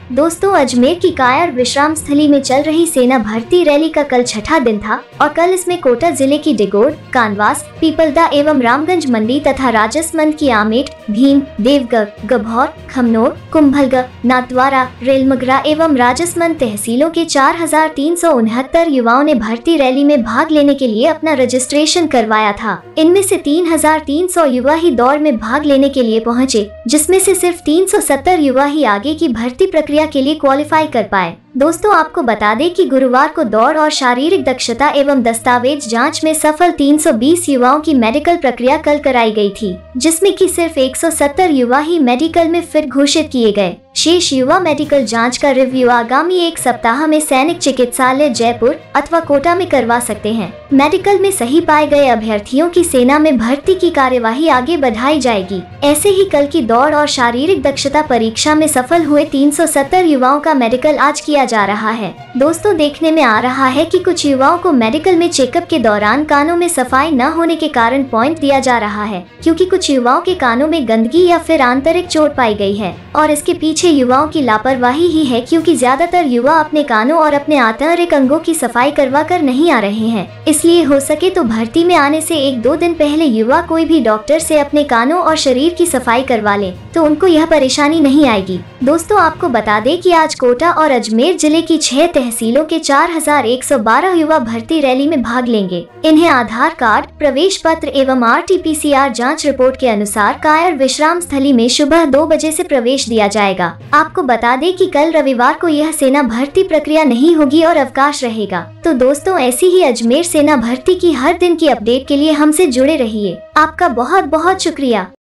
दोस्तों, अजमेर की कायर विश्राम स्थली में चल रही सेना भर्ती रैली का कल छठा दिन था और कल इसमें कोटा जिले की डिगोड, कानवास, पीपलदा एवं रामगंज मंडी तथा राजसमंद की आमेट, भीम, देवगढ़, गभौर, खमनोर, कुंभलगढ़, नाथद्वारा, रेलमगरा एवं राजसमंद तहसीलों के 4,369 युवाओं ने भर्ती रैली में भाग लेने के लिए अपना रजिस्ट्रेशन करवाया था। इनमें से 3,300 युवा ही दौड़ में भाग लेने के लिए पहुंचे, जिसमें से सिर्फ 370 युवा ही आगे की भर्ती प्रक्रिया के लिए क्वालिफाई कर पाए। दोस्तों, आपको बता दें कि गुरुवार को दौड़ और शारीरिक दक्षता एवं दस्तावेज जांच में सफल 320 युवाओं की मेडिकल प्रक्रिया कल कराई गई थी, जिसमें कि सिर्फ 170 युवा ही मेडिकल में फिट घोषित किए गए। शेष युवा मेडिकल जांच का रिव्यू आगामी एक सप्ताह में सैनिक चिकित्सालय जयपुर अथवा कोटा में करवा सकते हैं। मेडिकल में सही पाए गए अभ्यर्थियों की सेना में भर्ती की कार्यवाही आगे बढ़ाई जाएगी। ऐसे ही कल की दौड़ और शारीरिक दक्षता परीक्षा में सफल हुए 370 युवाओं का मेडिकल आज किया जा रहा है। दोस्तों, देखने में आ रहा है कि कुछ युवाओं को मेडिकल में चेकअप के दौरान कानों में सफाई न होने के कारण पॉइंट दिया जा रहा है, क्योंकि कुछ युवाओं के कानों में गंदगी या फिर आंतरिक चोट पाई गई है और इसके पीछे युवाओं की लापरवाही ही है, क्योंकि ज्यादातर युवा अपने कानों और अपने आंतरिक अंगों की सफाई करवा कर नहीं आ रहे हैं। इसलिए हो सके तो भर्ती में आने से 1-2 दिन पहले युवा कोई भी डॉक्टर से अपने कानों और शरीर की सफाई करवा ले तो उनको यह परेशानी नहीं आएगी। दोस्तों, आपको बता दें कि आज कोटा और अजमेर जिले की 6 तहसीलों के 4,112 युवा भर्ती रैली में भाग लेंगे। इन्हें आधार कार्ड, प्रवेश पत्र एवं RT-PCR जांच रिपोर्ट के अनुसार कायर विश्राम स्थली में सुबह 2 बजे से प्रवेश दिया जाएगा। आपको बता दें कि कल रविवार को यह सेना भर्ती प्रक्रिया नहीं होगी और अवकाश रहेगा। तो दोस्तों, ऐसी ही अजमेर सेना भर्ती की हर दिन की अपडेट के लिए हमसे जुड़े रहिए। आपका बहुत बहुत शुक्रिया।